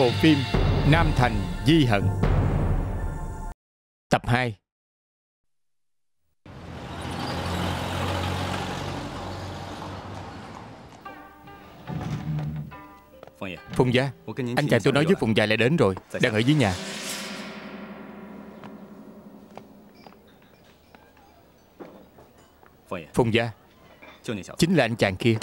Bộ phim Nam Thành Di Hận Tập 2. Phùng gia, anh chàng tôi nói với Phùng gia lại đến rồi, đang ở dưới nhà. Phùng gia, chính là anh chàng kia.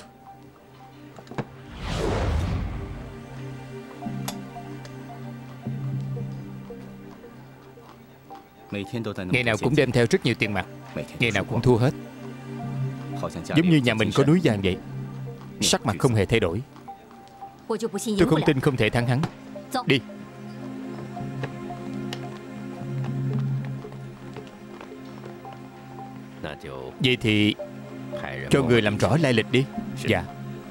Ngày nào cũng đem theo rất nhiều tiền mặt, ngày nào cũng thua hết. Giống như nhà mình có núi vàng vậy. Sắc mặt không hề thay đổi. Tôi không tin không thể thắng hắn. Đi. Vậy thì cho người làm rõ lai lịch đi. Dạ.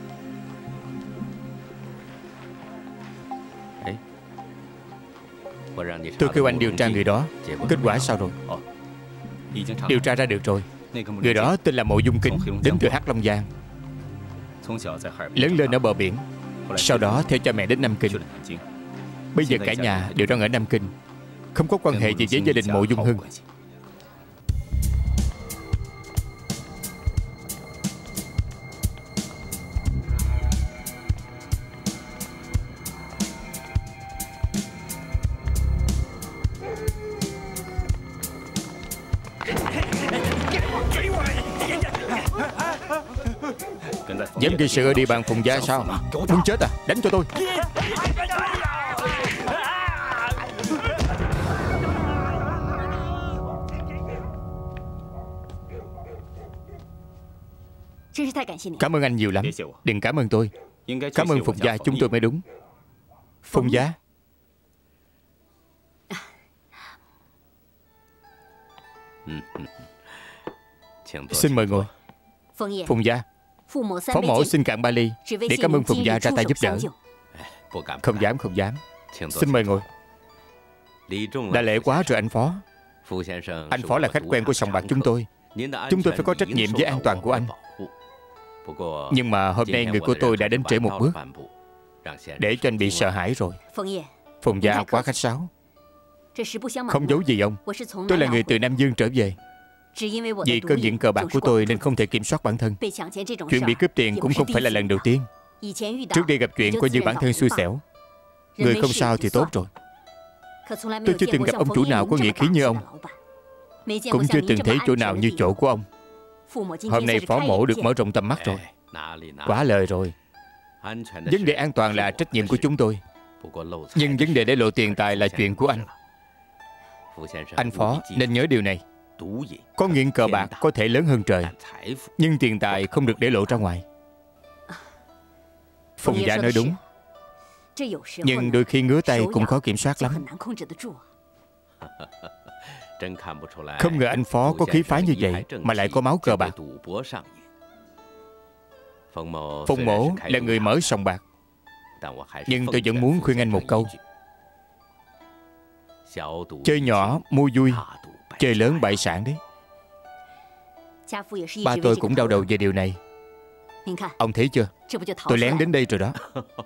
Tôi kêu anh điều tra người đó. Kết quả sao rồi? Điều tra ra được rồi. Người đó tên là Mộ Dung Kính, đến từ Hắc Long Giang. Lớn lên ở bờ biển, sau đó theo cha mẹ đến Nam Kinh. Bây giờ cả nhà đều đang ở Nam Kinh, không có quan hệ gì với gia đình Mộ Dung Hưng. Dám gây sự ở địa bàn Phùng gia sao? Muốn chết à? Đánh cho tôi. Cảm ơn anh nhiều lắm. Đừng cảm ơn tôi. Cảm ơn Phùng gia chúng tôi mới đúng. Phùng gia. Xin mời ngồi. Phùng gia, phó mổ xin cạn ba ly để cảm ơn Phùng gia ra tay giúp đỡ. Không dám, không dám. Xin mời ngồi. Đã lễ quá rồi anh phó. Anh phó là khách quen của sòng bạc chúng tôi. Chúng tôi phải có trách nhiệm với an toàn của anh. Nhưng mà hôm nay người của tôi đã đến trễ một bước, để cho anh bị sợ hãi rồi. Phùng gia quá khách sáo. Không giấu gì ông, tôi là người từ Nam Dương trở về. Vì cơn nghiện cờ bạc của tôi nên không thể kiểm soát bản thân. Chuyện bị cướp tiền cũng không phải là lần đầu tiên. Trước đây gặp chuyện coi như bản thân xui xẻo. Người không sao thì tốt rồi. Tôi chưa từng gặp ông chủ nào có nghĩa khí như ông, cũng chưa từng thấy chỗ nào như chỗ của ông. Hôm nay phó mổ được mở rộng tầm mắt rồi. Quá lời rồi. Vấn đề an toàn là trách nhiệm của chúng tôi, nhưng vấn đề để lộ tiền tài là chuyện của anh. Anh phó nên nhớ điều này. Có nghiện cờ bạc có thể lớn hơn trời, nhưng tiền tài không được để lộ ra ngoài. Phùng gia nói đúng, nhưng đôi khi ngứa tay cũng khó kiểm soát lắm. Không ngờ anh phó có khí phái như vậy mà lại có máu cờ bạc. Phùng mổ là người mở sòng bạc, nhưng tôi vẫn muốn khuyên anh một câu: chơi nhỏ mua vui, chơi lớn bại sản đấy. Ba tôi cũng đau đầu về điều này. Ông thấy chưa, tôi lén đến đây rồi đó.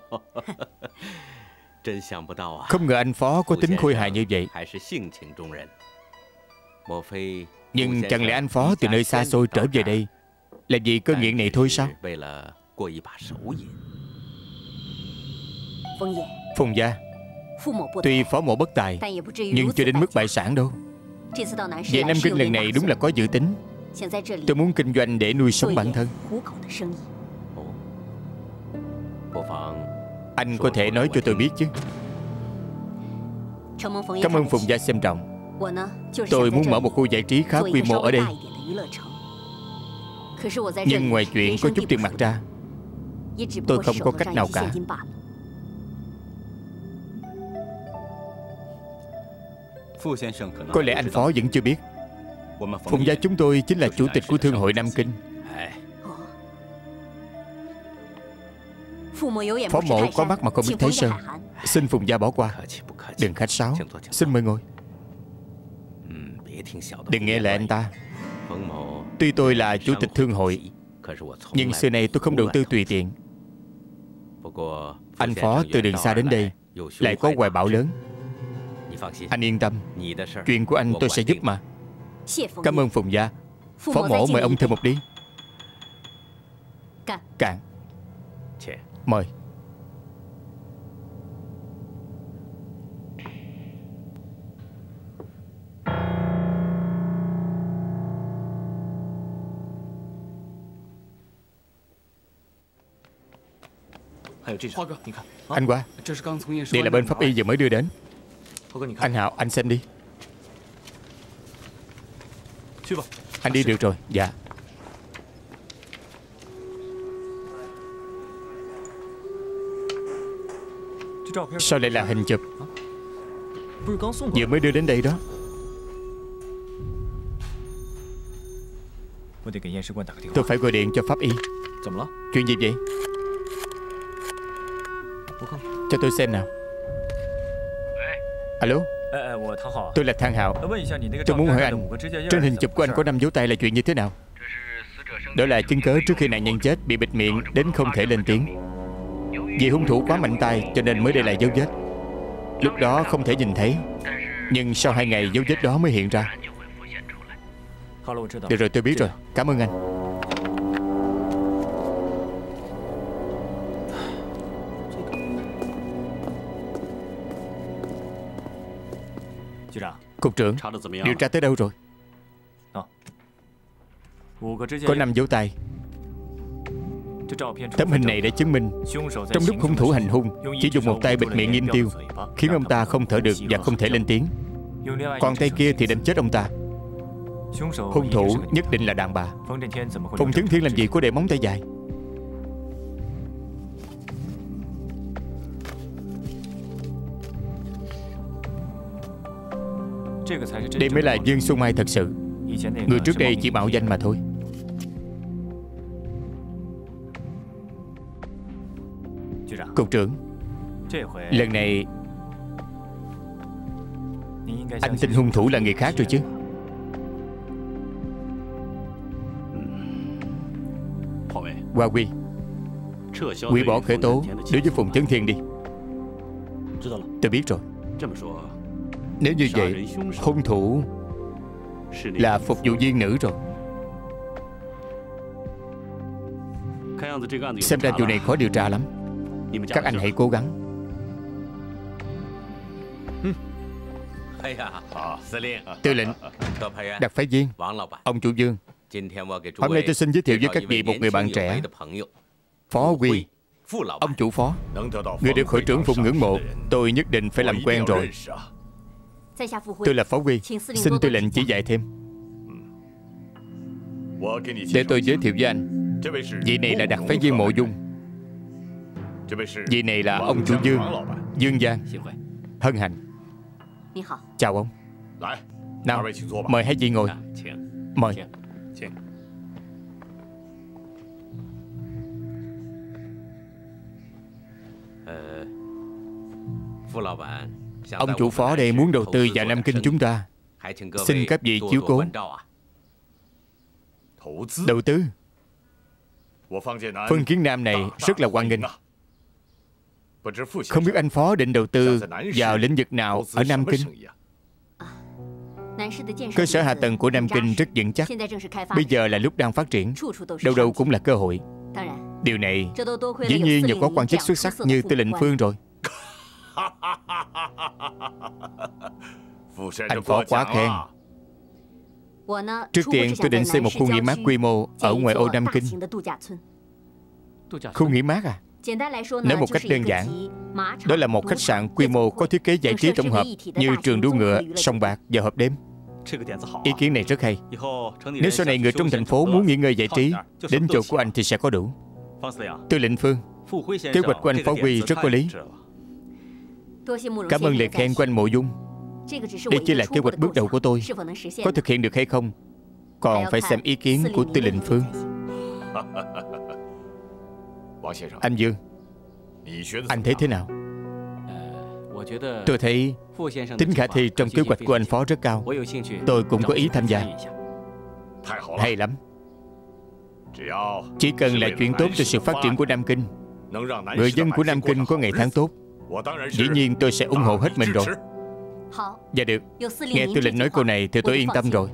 Không ngờ anh phó có tính khôi hài như vậy. Nhưng chẳng lẽ anh phó từ nơi xa xôi trở về đây là vì cơn nghiện này thôi sao? Phùng gia, tuy phó mộ bất tài, nhưng chưa đến mức bại sản đâu. Về Nam Kinh lần này đúng là có dự tính. Tôi muốn kinh doanh để nuôi sống bản thân. Anh có thể nói cho tôi biết chứ. Cảm ơn Phùng gia xem trọng. Tôi muốn mở một khu giải trí khá quy mô ở đây. Nhưng ngoài chuyện có chút tiền mặt ra, tôi không có cách nào cả. Có lẽ anh phó vẫn chưa biết, Phùng gia chúng tôi chính là chủ tịch của Thương hội Nam Kinh. Phó mộ có mắt mà không biết thấy sơn. Xin Phùng gia bỏ qua. Đừng khách sáo. Xin mời ngồi. Đừng nghe lời anh ta. Tuy tôi là chủ tịch thương hội, nhưng xưa nay tôi không đầu tư tùy tiện. Anh phó từ đường xa đến đây lại có hoài bão lớn. Anh yên tâm, chuyện của anh tôi sẽ giúp mà. Cảm ơn Phùng gia. Phó mổ mời ông thêm một ly. Cạn. Mời. Anh Hoa, đây là bên pháp y vừa mới đưa đến. Anh Hạo, anh xem đi. Anh đi được rồi. Dạ. Sao lại là hình chụp? Vừa mới đưa đến đây đó. Tôi phải gọi điện cho pháp y. Chuyện gì vậy? Cho tôi xem nào. Alo, tôi là Thang Hạo. Tôi muốn hỏi anh, trên hình chụp của anh có 5 dấu tay là chuyện như thế nào? Đó là chứng cớ trước khi nạn nhân chết bị bịt miệng đến không thể lên tiếng. Vì hung thủ quá mạnh tay cho nên mới để lại dấu vết. Lúc đó không thể nhìn thấy, nhưng sau 2 ngày dấu vết đó mới hiện ra. Được rồi, tôi biết rồi. Cảm ơn anh. Cục trưởng, điều tra tới đâu rồi? Có 5 dấu tay. Tấm hình này đã chứng minh trong lúc hung thủ hành hung chỉ dùng một tay bịt miệng Nghiêm Tiêu, khiến ông ta không thở được và không thể lên tiếng. Còn tay kia thì đánh chết ông ta. Hung thủ nhất định là đàn bà. Phùng Chấn Thiên làm gì có để móng tay dài. Đây mới là Dương Xuân Mai thật sự. Người trước đây chỉ mạo danh mà thôi. Cục trưởng, lần này anh tin hung thủ là người khác rồi chứ? Hoa Quy, hủy bỏ khởi tố đối với Phùng Chấn Thiên đi. Tôi biết rồi. Nếu như vậy, hung thủ là phục vụ viên nữ rồi. Xem ra vụ này khó điều tra lắm. Các anh hãy cố gắng. Tư lệnh, đặc phái viên, ông chủ Dương, hôm nay tôi xin giới thiệu với các vị một người bạn trẻ, Phó Quy. Ông chủ Phó, người được hội trưởng Phùng ngưỡng mộ, tôi nhất định phải làm quen rồi. Tôi là Phó Quy, xin tư lệnh chỉ dạy thêm. Để tôi giới thiệu với anh, vị này là đặc phái viên Mộ Dung. Vị này là ông chủ Dương, Dương Giang. Hân hạnh. Chào ông. Nào, mời hai vị ngồi. Mời. Ông chủ Phó đây muốn đầu tư vào Nam Kinh chúng ta. Xin các vị chiếu cố. Đầu tư? Phân Kiến Nam này rất là hoan nghênh. Không biết anh Phó định đầu tư vào lĩnh vực nào ở Nam Kinh? Cơ sở hạ tầng của Nam Kinh rất vững chắc. Bây giờ là lúc đang phát triển, đâu đâu cũng là cơ hội. Điều này dĩ nhiên nhờ có quan chức xuất sắc như Tư lệnh Phương rồi. Anh Phó quá khen. Trước tiên tôi định xây một khu nghỉ mát quy mô ở ngoại ô Nam Kinh. Khu nghỉ mát à? Nói một cách đơn giản, đó là một khách sạn quy mô có thiết kế giải trí tổng hợp như trường đua ngựa, sòng bạc và hộp đêm. Ý kiến này rất hay. Nếu sau này người trong thành phố muốn nghỉ ngơi giải trí, đến chỗ của anh thì sẽ có đủ. Tư lệnh Phương, kế hoạch của anh Phó Quy rất có lý. Cảm ơn lời khen của anh Mộ Dung. Đây chỉ là kế hoạch bước đầu của tôi. Có thực hiện được hay không còn phải xem ý kiến của Tư lệnh Phương. Anh Dương, anh thấy thế nào? Tôi thấy tính khả thi trong kế hoạch của anh Phó rất cao. Tôi cũng có ý tham gia. Hay lắm. Chỉ cần là chuyện tốt cho sự phát triển của Nam Kinh, người dân của Nam Kinh có ngày tháng tốt, Dĩ nhiên tôi sẽ ủng hộ hết mình rồi. Dạ được. Nghe tư lệnh nói câu này thì tôi yên tâm rồi.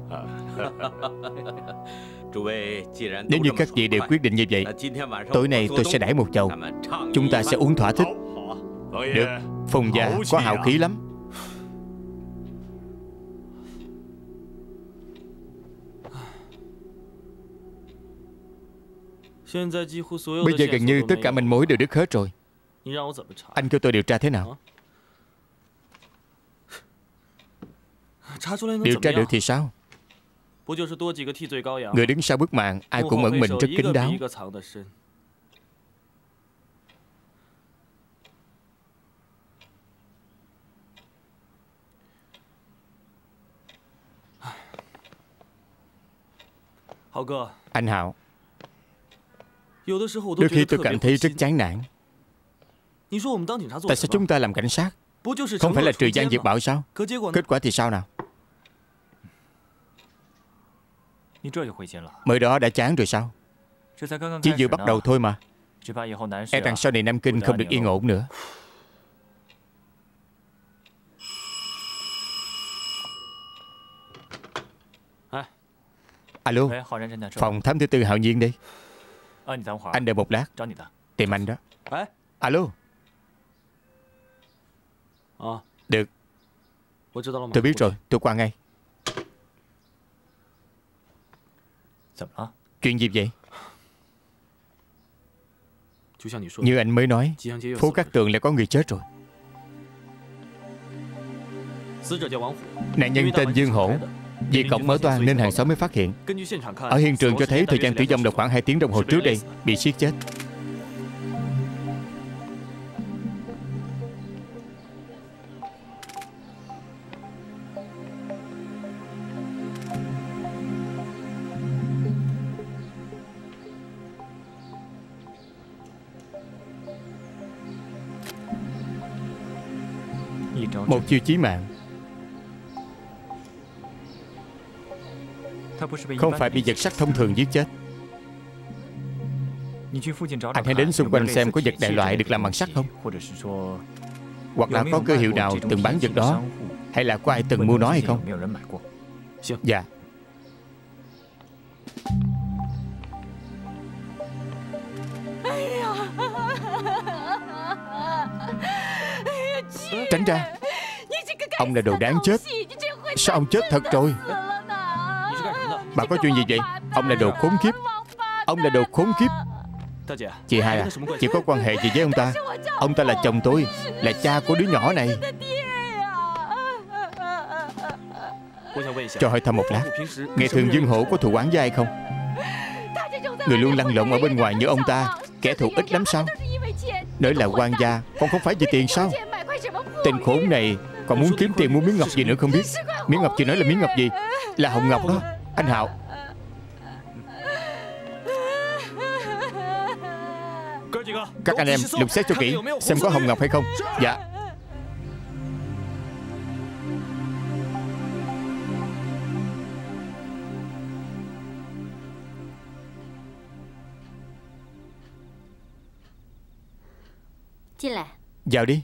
Nếu như các vị đều quyết định như vậy, tối nay tôi sẽ đãi một chầu. Chúng ta sẽ uống thỏa thích. Được. Phùng gia có hào khí lắm. Bây giờ gần như tất cả manh mối đều đứt hết rồi. Anh kêu tôi điều tra thế nào? Điều tra được thì sao? Người đứng sau bức màn ai cũng ẩn mình rất kín đáo. Anh Hạo, đôi khi tôi cảm thấy rất chán nản. Tại sao chúng ta làm cảnh sát không phải là trừ gian diệt bạo sao? Kết quả thì sao nào? Mới đó đã chán rồi sao? Chỉ vừa bắt đầu thôi mà. E rằng sau này Nam Kinh không được yên ổn nữa. Alo, phòng thám thứ tư Hạo Nhiên đi. Anh đợi một lát. Tìm anh đó. Alo. Được. Tôi biết rồi, tôi qua ngay. Chuyện gì vậy? Như anh mới nói, phố Cát Tường lại có người chết rồi. Nạn nhân tên Dương Hổ. Vì cổng mở toang nên hàng xóm mới phát hiện. Ở hiện trường cho thấy thời gian tử vong là khoảng 2 tiếng đồng hồ trước đây. Bị siết chết. Một chiêu chí mạng. Không phải bị vật sắc thông thường giết chết. Anh hãy đến xung quanh xem có vật đại loại được làm bằng sắt không? Hoặc là có cơ hiệu nào từng bán vật đó, hay là có ai từng mua nó hay không? Dạ. Tránh ra. Ông là đồ đáng chết. Sao ông chết thật rồi? Bà có chuyện gì vậy? Ông là đồ khốn kiếp. Ông là đồ khốn kiếp. Chị hai à, chị có quan hệ gì với ông ta? Ông ta là chồng tôi, là cha của đứa nhỏ này. Cho hỏi thăm một lát, ngày thường Dương Hổ có thù oán với ai không? Người luôn lăn lộn ở bên ngoài như ông ta, kẻ thù ít lắm sao? Nói là quan gia, còn không phải vì tiền sao? Tên khốn này còn muốn kiếm tiền mua miếng ngọc gì nữa không biết. Miếng ngọc chị nói là miếng ngọc gì? Là hồng ngọc đó, anh Hạo. Các anh em lục xét cho kỹ, xem có hồng ngọc hay không. Dạ. Vào đi.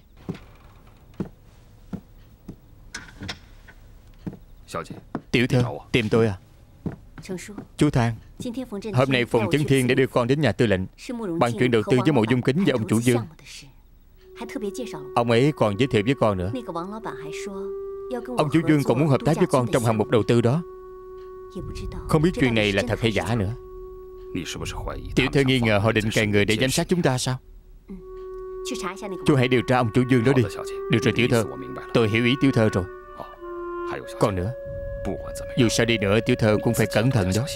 Tiểu thư, tìm tôi à? Chú Thang, hôm nay Phùng Chấn Thiên đã đưa con đến nhà tư lệnh bàn chuyện đầu tư với Mộ Dung Kính và ông chủ Dương. Ông ấy còn giới thiệu với con nữa. Ông chủ Dương còn muốn hợp tác với con trong hạng mục đầu tư đó. Không biết chuyện này là thật hay giả nữa. Tiểu thư nghi ngờ họ định cài người để giám sát chúng ta sao? Chú hãy điều tra ông chủ Dương đó đi. Được rồi tiểu thư, tôi hiểu ý tiểu thư rồi. Còn nữa, dù sao đi nữa tiểu thư cũng phải cẩn thận đó.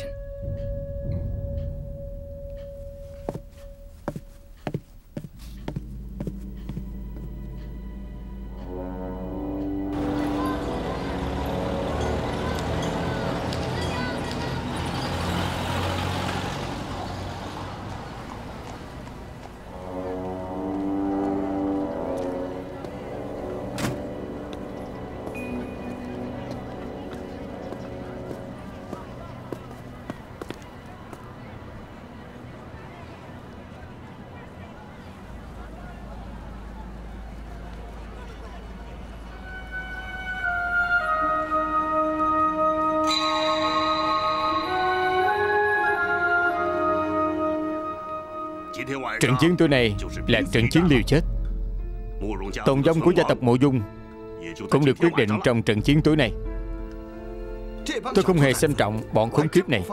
Trận chiến tối nay là trận chiến liều chết. Tồn vong của gia tộc Mộ Dung cũng được quyết định trong trận chiến tối nay. Tôi không hề xem trọng bọn khốn kiếp này.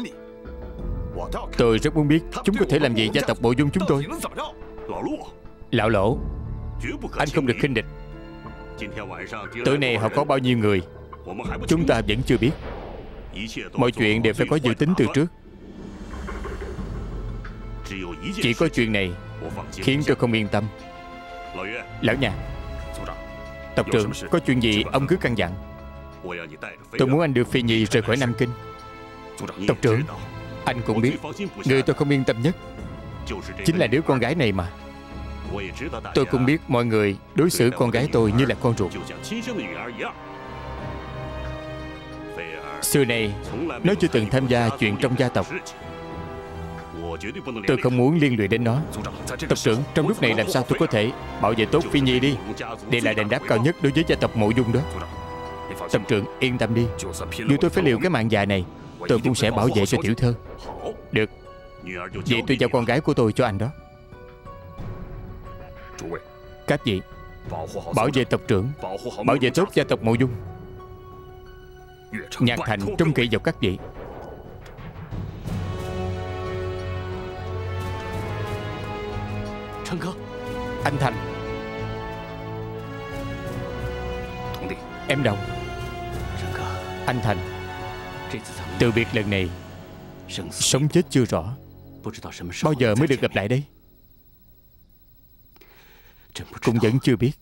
Tôi rất muốn biết chúng có thể làm gì gia tộc Mộ Dung chúng tôi. Lão Lỗ, anh không được khinh địch. Tối nay họ có bao nhiêu người chúng ta vẫn chưa biết. Mọi chuyện đều phải có dự tính từ trước. Chỉ có chuyện này khiến tôi không yên tâm. Lão nhà, tộc trưởng, có chuyện gì ông cứ căn dặn. Tôi muốn anh đưa Phi Nhi rời khỏi Nam Kinh. Tộc trưởng, anh cũng biết người tôi không yên tâm nhất chính là đứa con gái này mà. Tôi cũng biết mọi người đối xử con gái tôi như là con ruột. Xưa nay nó chưa từng tham gia chuyện trong gia tộc. Tôi không muốn liên lụy đến nó. Tộc trưởng, trong lúc này làm sao tôi có thể bảo vệ tốt Phi Nhi đi. Đây là đền đáp cao nhất đối với gia tộc Mộ Dung đó. Tộc trưởng yên tâm đi, dù tôi phải liều cái mạng già này, tôi cũng sẽ bảo vệ cho tiểu thơ. Được, vậy tôi giao con gái của tôi cho anh đó. Các vị, bảo vệ tộc trưởng, bảo vệ tốt gia tộc Mộ Dung. Nhạc Thành trông cậy vào các vị. Anh Thành, em Đồng. Anh Thành, từ biệt lần này sống chết chưa rõ, bao giờ mới được gặp lại đây cũng vẫn chưa biết.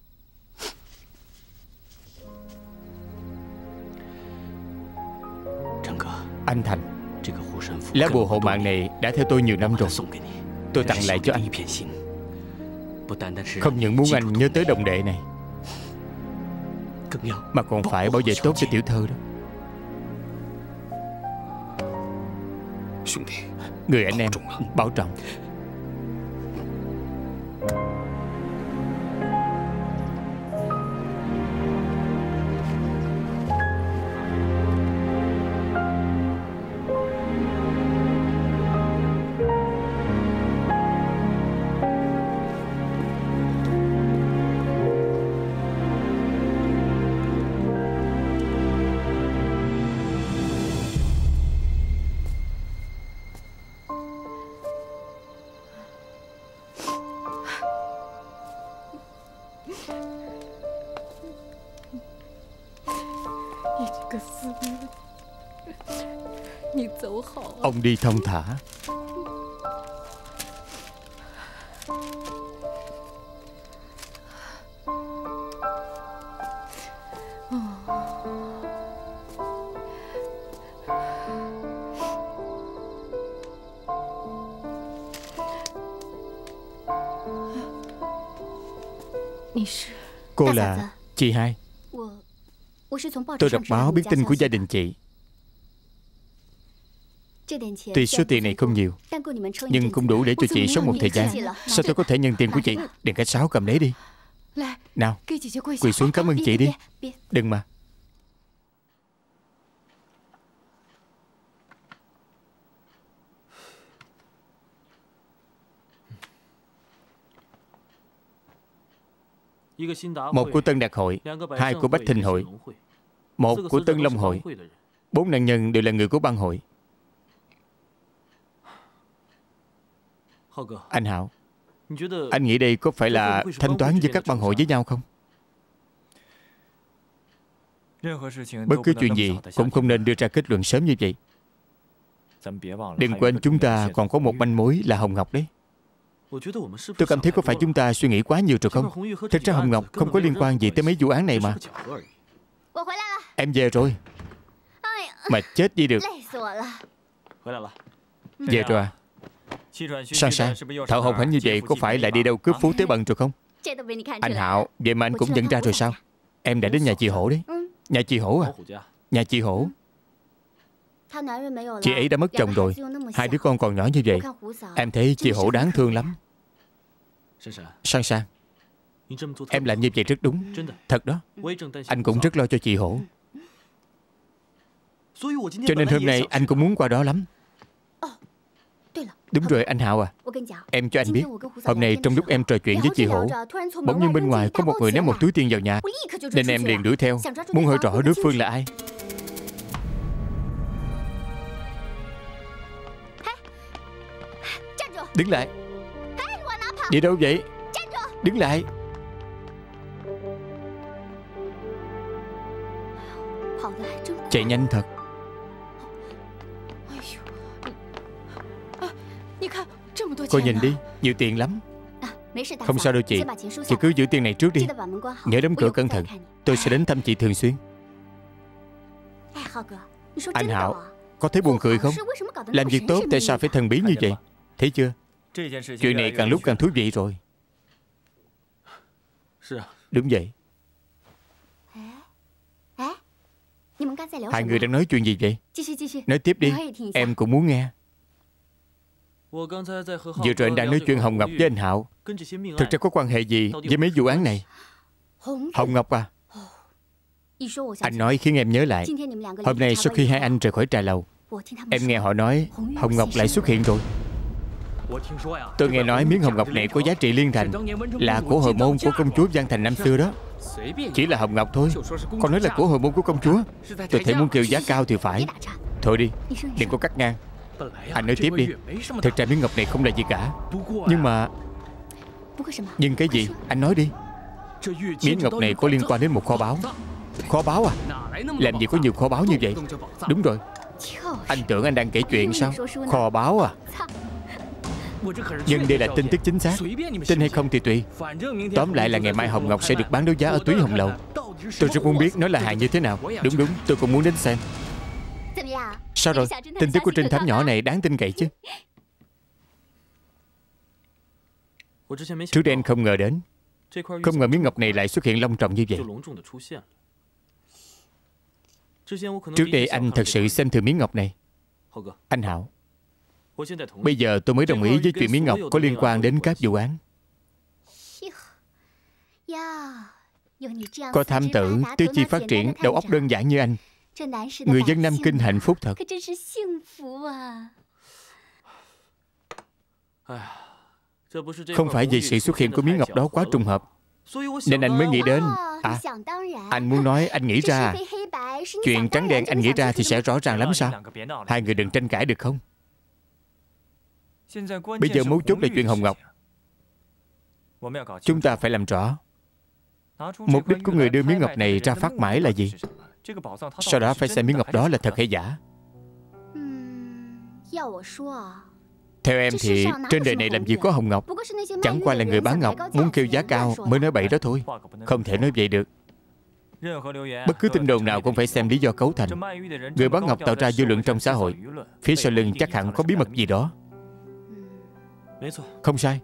Anh Thành, lá bùa hộ mạng này đã theo tôi nhiều năm rồi. Tôi tặng lại cho anh, không những muốn anh nhớ tới đồng đệ này, mà còn phải bảo vệ tốt cho tiểu thơ đó. Người anh em bảo trọng. Ông đi thong thả. Cô là chị hai. Tôi đọc báo biết tin của gia đình chị. Tuy số tiền này không nhiều, nhưng cũng đủ để cho chị sống một thời gian. Sao tôi có thể nhận tiền của chị? Đừng khách sáo, cầm lấy đi. Nào, quỳ xuống cảm ơn chị đi. Đừng mà. Một của Tân Đạt Hội, hai của Bách Thịnh Hội, một của Tân Long Hội. 4 nạn nhân đều là người của bang hội. Anh Hạo, anh nghĩ đây có phải là thanh toán với các bang hội với nhau không? Bất cứ chuyện gì cũng không nên đưa ra kết luận sớm như vậy. Đừng quên chúng ta còn có một manh mối là Hồng Ngọc đấy. Tôi cảm thấy có phải chúng ta suy nghĩ quá nhiều rồi không? Thật ra Hồng Ngọc không có liên quan gì tới mấy vụ án này mà. Em về rồi. Mà chết đi được. Về rồi à? Sang sang, Thợ Hồng Hánh như vậy có phải lại đi đâu cướp phú tế bần rồi không? Anh Hạo, vậy mà anh cũng nhận ra rồi sao? Em đã đến nhà chị Hổ đấy. Nhà chị Hổ à? Nhà chị Hổ. Chị ấy đã mất chồng rồi, 2 đứa con còn nhỏ như vậy. Em thấy chị Hổ đáng thương lắm. Sang sang, em làm như vậy rất đúng. Thật đó. Anh cũng rất lo cho chị Hổ. Cho nên hôm nay anh cũng muốn qua đó lắm. Đúng rồi anh Hạo à, Em cho anh biết, hôm nay trong lúc em trò chuyện với chị Hổ, bỗng nhiên bên ngoài có một người ném một túi tiền vào nhà, nên em liền đuổi theo, muốn hỏi rõ đối phương là ai. Đứng lại. Đi đâu vậy? Đứng lại. Chạy nhanh thật. Cô nhìn đi, nhiều tiền lắm. Không sao đâu chị. Chị cứ giữ tiền này trước đi. Nhớ đóng cửa cẩn thận. Tôi sẽ đến thăm chị thường xuyên. Anh Hạo, có thấy buồn cười không? Làm việc tốt tại sao phải thần bí như vậy? Thấy chưa? Chuyện này càng lúc càng thú vị rồi. Đúng vậy. Hai người đang nói chuyện gì vậy? Nói tiếp đi, em cũng muốn nghe. Vừa rồi anh đang nói chuyện Hồng Ngọc với anh Hạo. Thực ra có quan hệ gì với mấy vụ án này? Hồng Ngọc à? Anh nói khiến em nhớ lại. Hôm nay sau khi hai anh rời khỏi trà lầu, em nghe họ nói Hồng Ngọc lại xuất hiện rồi. Tôi nghe nói miếng hồng ngọc này có giá trị liên thành, là của hồi môn của công chúa Giang Thành năm xưa đó. Chỉ là hồng ngọc thôi, còn nói là của hồi môn của công chúa. Tôi thấy muốn kêu giá cao thì phải. Thôi đi, đừng có cắt ngang. Anh nói tiếp đi. Thực ra miếng ngọc này không là gì cả. Nhưng cái gì? Anh nói đi. Miếng ngọc này có liên quan đến một kho báu. Kho báu à? Làm gì có nhiều kho báu như vậy? Đúng rồi. Anh tưởng anh đang kể chuyện sao? Kho báu à? Nhưng đây là tin tức chính xác. Tin hay không thì tùy. Tóm lại là ngày mai hồng ngọc sẽ được bán đấu giá ở Túy Hồng Lầu. Tôi rất muốn biết nó là hàng như thế nào. Đúng, tôi cũng muốn đến xem. Sao rồi? Tin tức của trinh thám nhỏ này đáng tin cậy chứ? Trước đây anh không ngờ đến. Không ngờ miếng ngọc này lại xuất hiện long trọng như vậy. Trước đây anh thật sự xem thường miếng ngọc này. Anh Hạo, bây giờ tôi mới đồng ý với chuyện miếng ngọc có liên quan đến các vụ án. Có tham tử, tứ chi phát triển, đầu óc đơn giản như anh, người dân Nam Kinh hạnh phúc thật. Không phải vì sự xuất hiện của miếng ngọc đó quá trùng hợp, nên anh mới nghĩ đến. Anh muốn nói anh nghĩ ra. Chuyện trắng đen anh nghĩ ra thì sẽ rõ ràng lắm sao? Hai người đừng tranh cãi được không? Bây giờ mấu chốt là chuyện hồng ngọc. Chúng ta phải làm rõ mục đích của người đưa miếng ngọc này ra phát mãi là gì. Sau đó phải xem miếng ngọc đó là thật hay giả. Theo em thì trên đời này làm gì có hồng ngọc. Chẳng qua là người bán ngọc muốn kêu giá cao mới nói bậy đó thôi. Không thể nói vậy được. Bất cứ tin đồn nào cũng phải xem lý do cấu thành. Người bán ngọc tạo ra dư luận trong xã hội, phía sau lưng chắc hẳn có bí mật gì đó. Không sai.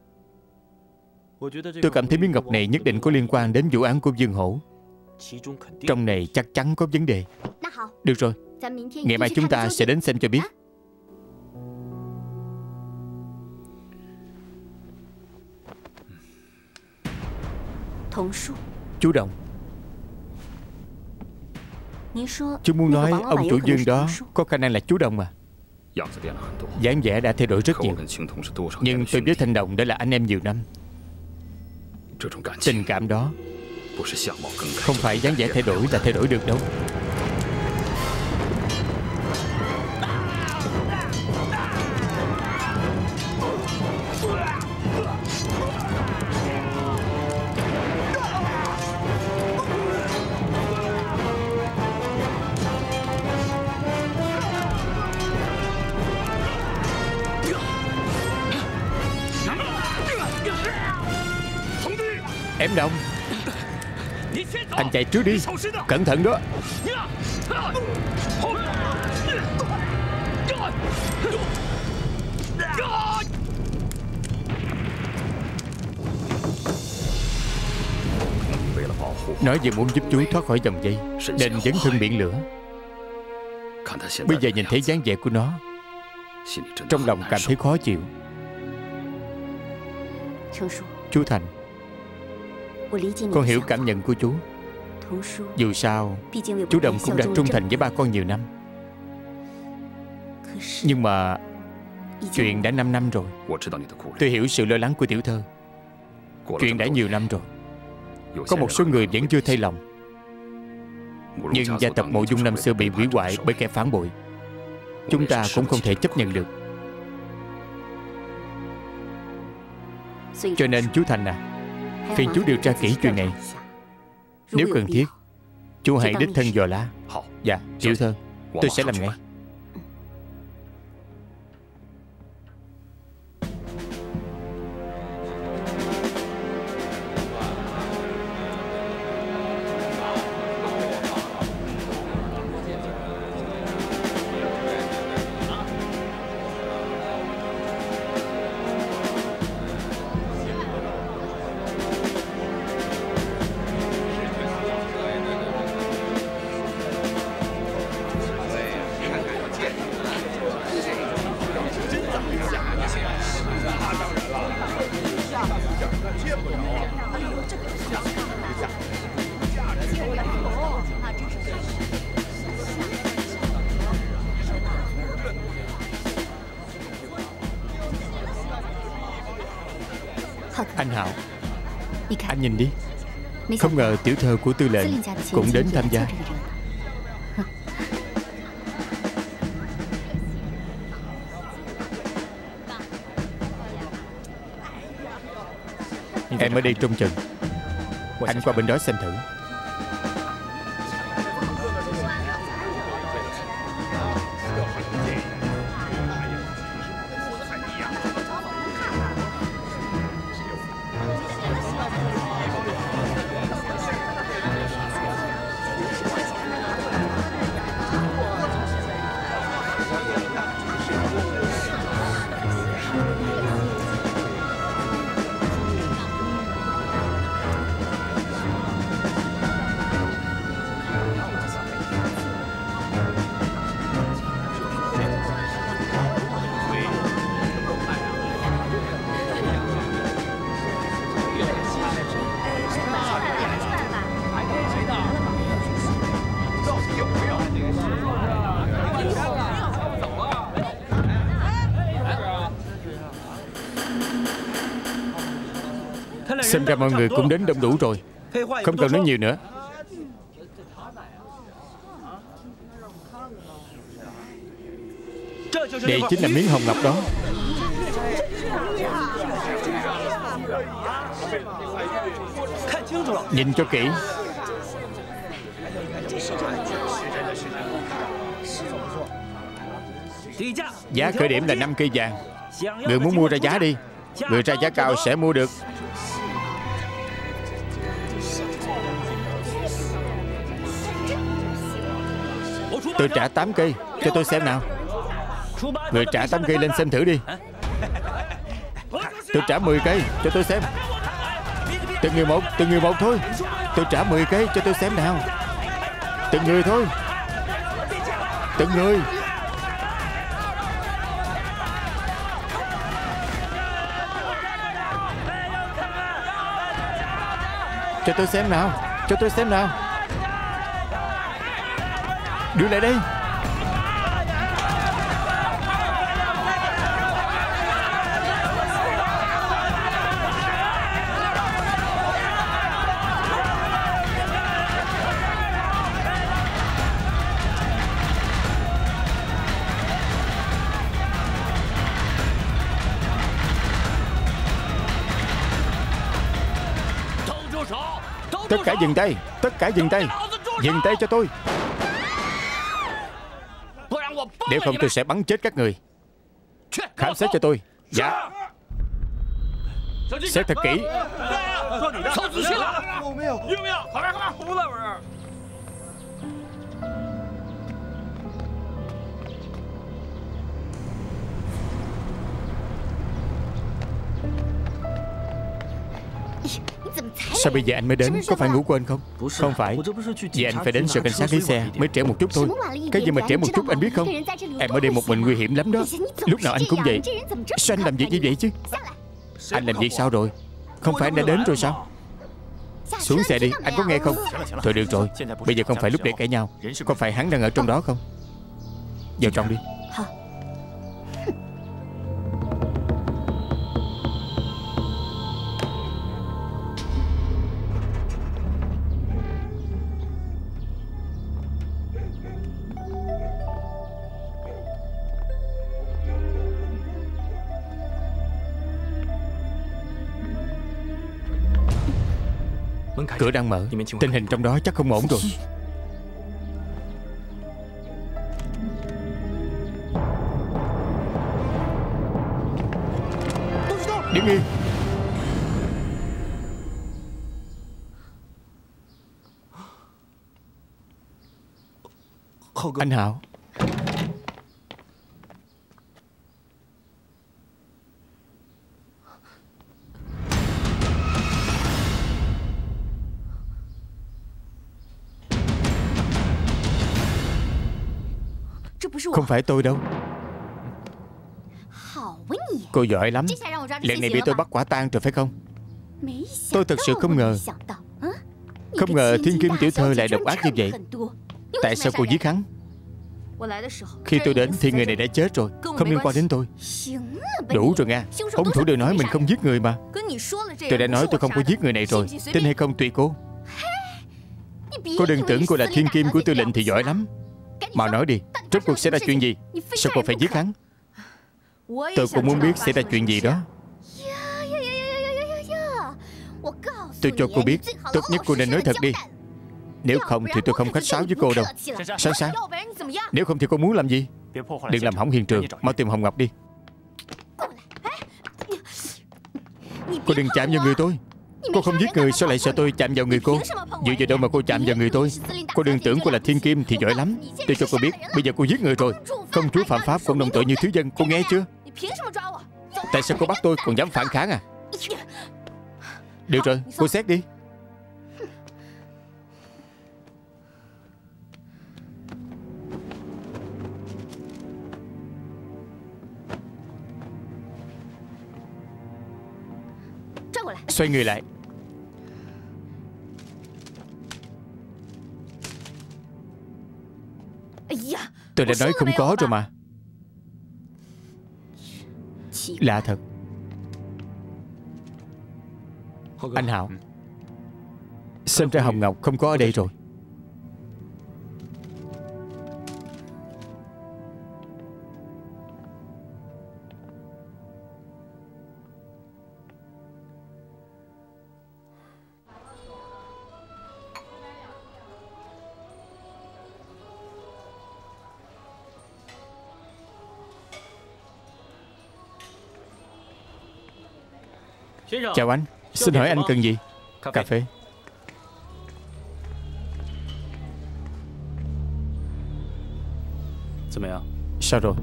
Tôi cảm thấy miếng ngọc này nhất định có liên quan đến vụ án của Dương Hổ. Trong này chắc chắn có vấn đề. Được rồi, ngày mai chúng ta sẽ đến xem cho biết. Chú Đồng, chú muốn nói ông chủ Dương đó có khả năng là chú Đồng à? Dáng vẻ đã thay đổi rất nhiều, nhưng tôi với Thanh Đồng đã là anh em nhiều năm. Tình cảm đó không phải dáng vẻ thay đổi là thay đổi được đâu. Em Đồng, anh chạy trước đi, cẩn thận đó. Nói vì muốn giúp chú thoát khỏi vòng dây nên dấn thân biển lửa. Bây giờ nhìn thấy dáng vẻ của nó, trong lòng cảm thấy khó chịu. Chú Thành, con hiểu cảm nhận của chú. Dù sao chú Đồng cũng đã trung thành với ba con nhiều năm. Nhưng mà Chuyện đã 5 năm rồi. Tôi hiểu sự lo lắng của tiểu thơ. Chuyện đã nhiều năm rồi. Có một số người vẫn chưa thay lòng. Nhưng gia tộc Mộ Dung năm xưa bị hủy hoại bởi kẻ phản bội. Chúng ta cũng không thể chấp nhận được. Cho nên chú Thành à, phiền chú điều tra kỹ chuyện này. Nếu cần thiết, chú hãy đích thân dò la. Dạ, tiểu thơ, tôi sẽ làm ngay. Anh Hạo, anh nhìn đi. Không ngờ tiểu thơ của tư lệnh cũng đến tham gia. Em ở đây trông chừng. Anh qua bên đó xem thử. Xem ra mọi người cũng đến đông đủ rồi. Không cần nói nhiều nữa. Đây chính là miếng hồng ngọc đó. Nhìn cho kỹ. Giá khởi điểm là 5 cây vàng. Người muốn mua ra giá đi. Người ra giá cao sẽ mua được. Tôi trả 8 cây, cho tôi xem nào. Người trả 8 cây lên xem thử đi. Tôi trả 10 cây, cho tôi xem. Từng người một thôi. Tôi trả 10 cây, cho tôi xem nào. Từng người thôi. Từng người. Cho tôi xem nào. Cho tôi xem nào. Đưa lại đây. Tất cả dừng tay. Tất cả dừng tay. Dừng tay cho tôi. Nếu không tôi sẽ bắn chết các người. Khám xét cho tôi. Dạ. Xét thật kỹ. Sao bây giờ anh mới đến? Có phải ngủ quên không? Không phải. Vì anh phải đến sở cảnh sát lấy xe. Mới trễ một chút thôi. Cái gì mà trễ một chút anh biết không? Em ở đây một mình nguy hiểm lắm đó. Lúc nào anh cũng vậy. Sao anh làm việc như vậy chứ? Anh làm việc sao rồi? Không phải anh đã đến rồi sao? Xuống xe đi, anh có nghe không? Thôi được rồi. Bây giờ không phải lúc để cãi nhau. Có phải hắn đang ở trong đó không? Vào trong đi. Cửa đang mở, tình hình trong đó chắc không ổn rồi. Đứng yên. Anh Hạo. Không phải tôi đâu. Cô giỏi lắm. Lần này bị tôi bắt quả tang rồi phải không? Tôi thật sự không ngờ. Không ngờ Thiên Kim tiểu thơ lại độc ác như vậy. Tại sao cô giết hắn? Khi tôi đến thì người này đã chết rồi, không liên quan đến tôi. Đủ rồi nha. Hung thủ đều nói mình không giết người mà. Tôi đã nói tôi không có giết người này rồi. Tin hay không tùy cô. Cô đừng tưởng cô là thiên kim của tư lệnh thì giỏi lắm. Mà nói đi, rốt cuộc xảy ra chuyện gì? Sao cô phải giết hắn? Tôi cũng muốn biết xảy ra chuyện gì đó. Tôi cho cô biết, tốt nhất cô nên nói thật đi. Nếu không thì tôi không khách sáo với cô đâu. Sáng sáng. Nếu không thì cô muốn làm gì? Đừng làm hỏng hiện trường. Mau tìm Hồng Ngọc đi. Cô đừng chạm vào người tôi. Cô không giết người sao lại sợ tôi chạm vào người cô? Dựa vào đâu mà cô chạm vào người tôi? Cô đừng tưởng cô là thiên kim thì giỏi lắm. Tôi cho cô biết, bây giờ cô giết người rồi. Công chúa phạm pháp cũng đồng tội như thứ dân. Cô nghe chưa? Tại sao cô bắt tôi còn dám phản kháng à? Được rồi, cô xét đi. Xoay người lại. Tôi đã nói không có rồi mà. Lạ thật. Anh Hạo, xem ra Hồng Ngọc không có ở đây rồi. Chào anh, xin hỏi anh cần gì? Cà phê. Sao rồi?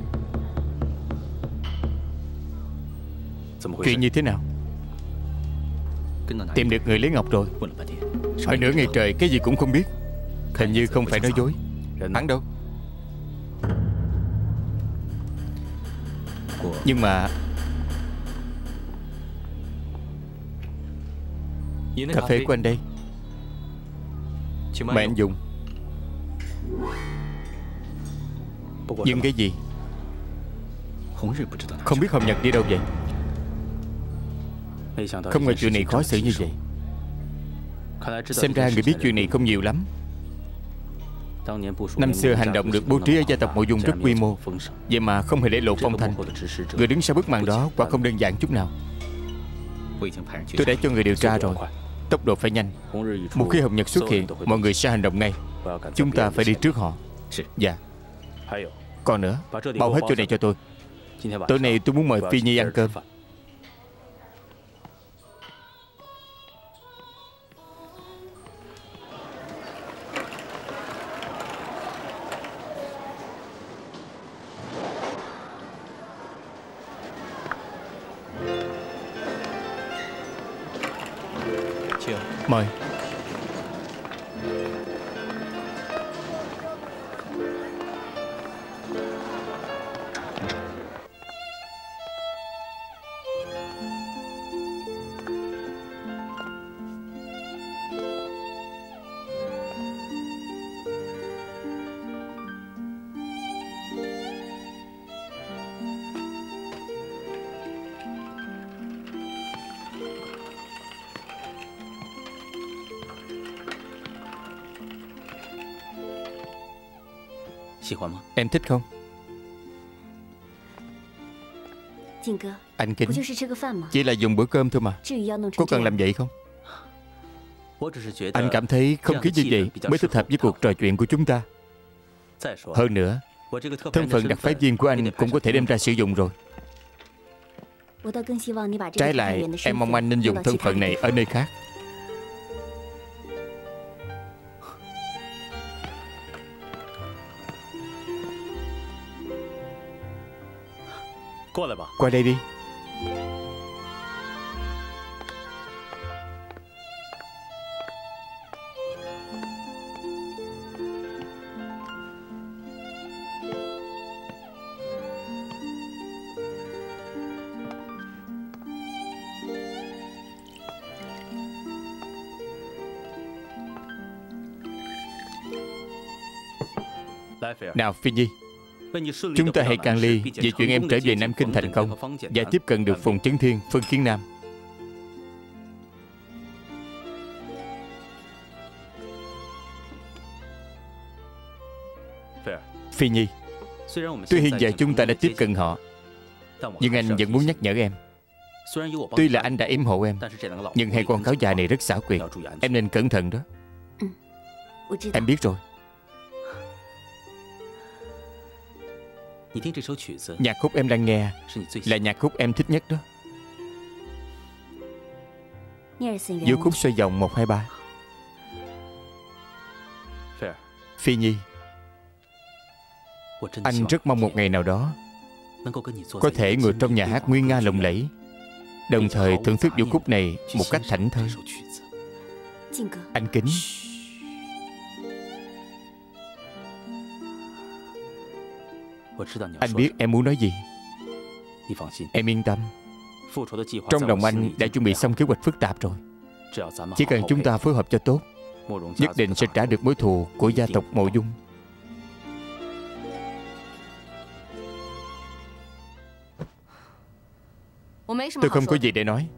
Chuyện như thế nào? Tìm được người lấy ngọc rồi. Hỏi nửa ngày trời cái gì cũng không biết. Hình như không phải nói dối. Hắn đâu? Nhưng mà cà phê của anh đây. Mời anh dùng. Nhưng cái gì? Không biết Hồng Nhật đi đâu vậy? Không ngờ chuyện này khó xử như vậy. Xem ra người biết chuyện này không nhiều lắm. Năm xưa hành động được bố trí ở gia tộc Mộ Dung rất quy mô, vậy mà không hề để lộ phong thanh. Người đứng sau bức màn đó quả không đơn giản chút nào. Tôi đã cho người điều tra rồi. Tốc độ phải nhanh. Một khi Hồng Nhật xuất hiện, mọi người sẽ hành động ngay. Chúng ta phải đi trước họ. Dạ. Còn nữa, bao hết chỗ này cho tôi. Tối nay tôi muốn mời Phi Nhi ăn cơm. Mời. Em thích không? Anh Kính, chỉ là dùng bữa cơm thôi mà. Có cần làm vậy không? Anh cảm thấy không khí như vậy mới thích hợp với cuộc trò chuyện của chúng ta. Hơn nữa, thân phận đặc phái viên của anh cũng có thể đem ra sử dụng rồi. Trái lại, em mong anh nên dùng thân phận này ở nơi khác. Qua đây đi. Nào Phi Nhi, chúng ta hãy cạn ly về chuyện em trở về Nam Kinh thành công và tiếp cận được Phùng Chấn Thiên, Phương Kiến Nam. Phi Nhi, tuy hiện giờ chúng ta đã tiếp cận họ, nhưng anh vẫn muốn nhắc nhở em. Tuy là anh đã yểm hộ em, nhưng hai con cáo già này rất xảo quyệt. Em nên cẩn thận đó. Em biết rồi. Nhạc khúc em đang nghe là nhạc khúc em thích nhất đó. Vũ khúc xoay vòng 1, 2, 3. Phi Nhi, anh rất mong một ngày nào đó có thể ngồi trong nhà hát nguy nga lộng lẫy, đồng thời thưởng thức vũ khúc này một cách thảnh thơi. Anh kính. Anh biết em muốn nói gì. Em yên tâm. Trong lòng anh đã chuẩn bị xong kế hoạch phức tạp rồi. Chỉ cần chúng ta phối hợp cho tốt, nhất định sẽ trả được mối thù của gia tộc Mộ Dung. Tôi không có gì để nói.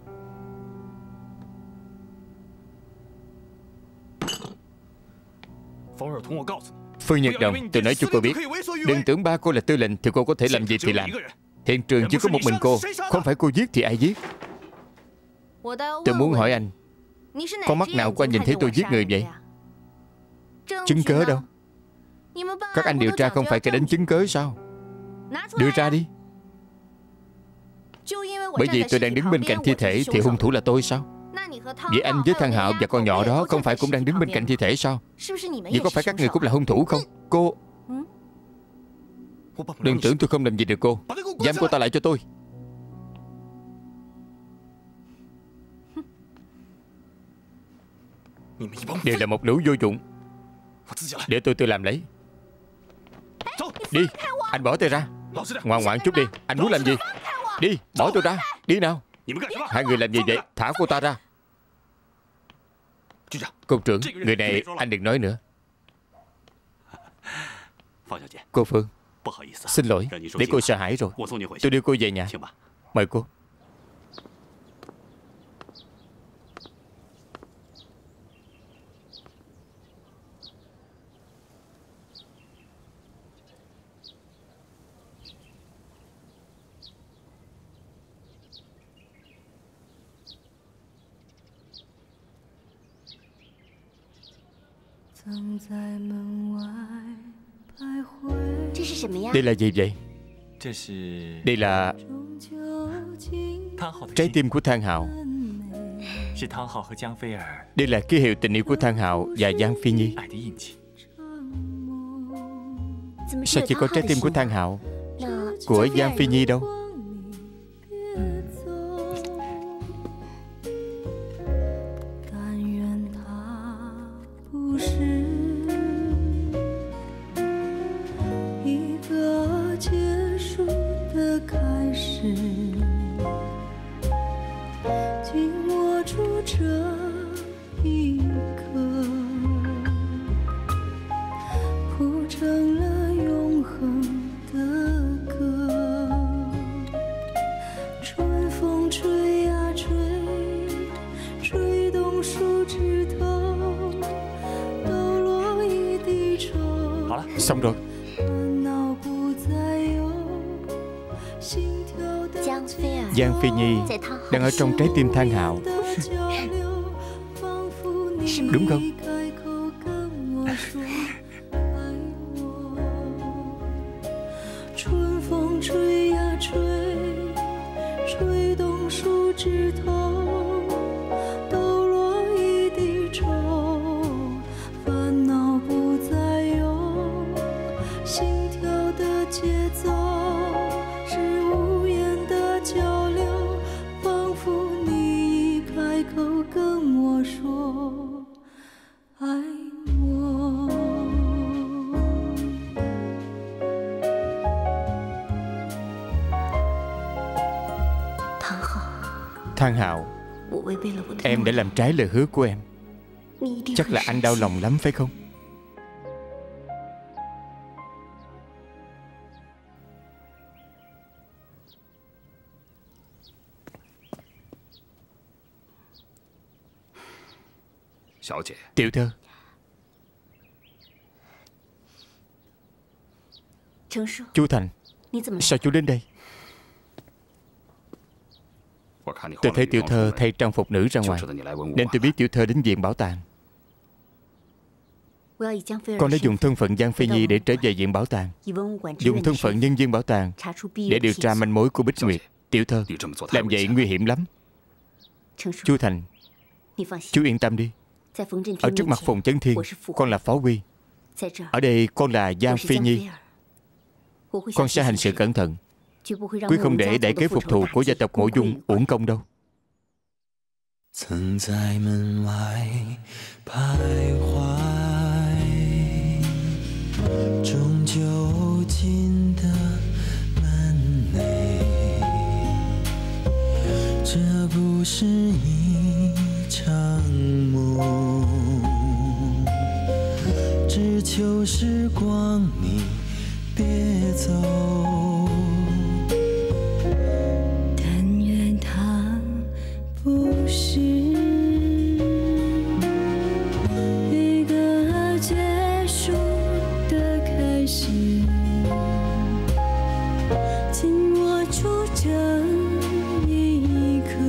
Phương Nhật Đồng, tôi nói cho cô biết, đừng tưởng ba cô là tư lệnh thì cô có thể làm gì thì làm. Hiện trường chỉ có một mình cô, không phải cô giết thì ai giết? Tôi muốn hỏi anh, con mắt nào của anh nhìn thấy tôi giết người vậy? Chứng cớ đâu? Các anh điều tra không phải kể đến chứng cớ sao? Đưa ra đi. Bởi vì tôi đang đứng bên cạnh thi thể thì hung thủ là tôi sao? Vậy anh với thằng Hạo và con nhỏ đó không phải cũng đang đứng bên cạnh thi thể sao? Vậy có phải các người cũng là hung thủ không? Cô... Đừng tưởng tôi không làm gì được cô. Giam cô ta lại cho tôi. Đều là một lũ vô dụng. Để tôi tự làm lấy. Đi, anh bỏ tôi ra. Ngoan ngoãn chút đi. Anh muốn làm gì? Đi, bỏ tôi ra. Đi nào. Hai người làm gì vậy? Thả cô ta ra. Cục trưởng, người này anh đừng nói nữa. Cô Phương, xin lỗi, để cô sợ hãi rồi. Tôi đưa cô về nhà. Mời cô. Đây là gì vậy? Đây là trái tim của Thang Hạo. Đây là ký hiệu tình yêu của Thang Hạo và Giang Phi Nhi. Sao chỉ có trái tim của Thang Hạo, của Giang Phi Nhi đâu? Xong rồi. Giang Phi Nhi đang ở trong trái tim Thang Hạo. đúng không? Thang Hạo, em đã làm trái lời hứa của em. Chắc là anh đau lòng lắm phải không? Tiểu thơ. Chú Thành, sao chú đến đây? Tôi thấy tiểu thơ thay trang phục nữ ra ngoài, nên tôi biết tiểu thơ đến viện bảo tàng. Con đã dùng thân phận Giang Phi Nhi để trở về viện bảo tàng, dùng thân phận nhân viên bảo tàng để điều tra manh mối của Bích Nguyệt. Tiểu thơ, làm vậy nguy hiểm lắm. Chú Thành, chú yên tâm đi. Ở trước mặt Phùng Chấn Thiên, con là Phó Quy. Ở đây con là Giang Phi Nhi. Con sẽ hành sự cẩn thận, quyết không để đại kế phục thù của gia tộc Mộ Dung uổng công đâu. 曾在门外徘徊，终究进的门内。这不是一场梦，只求时光你别走。 不是一个结束的开始，紧握住这一刻，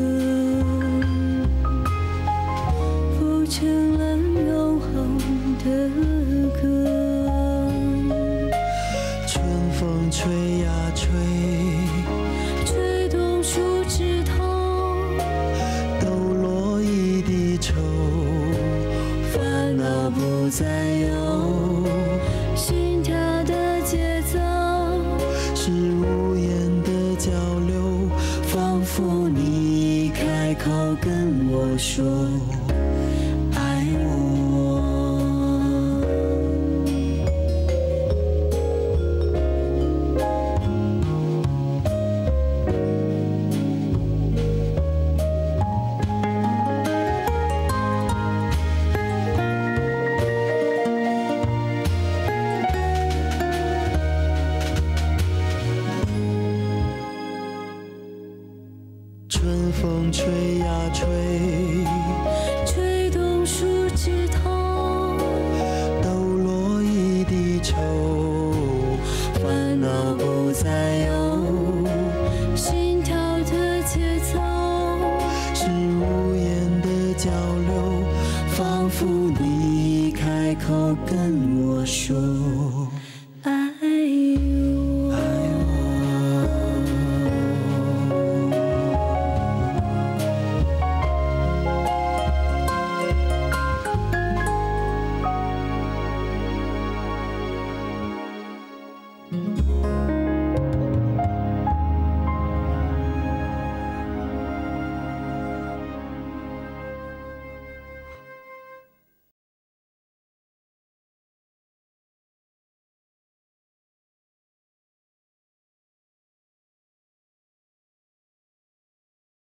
谱成了永恒的歌。春风吹呀吹，吹动树枝头。 烦恼不再有，心跳的节奏是无言的交流，仿佛你开口跟我说爱我。 春风吹呀吹，吹动树枝头，抖落一地愁。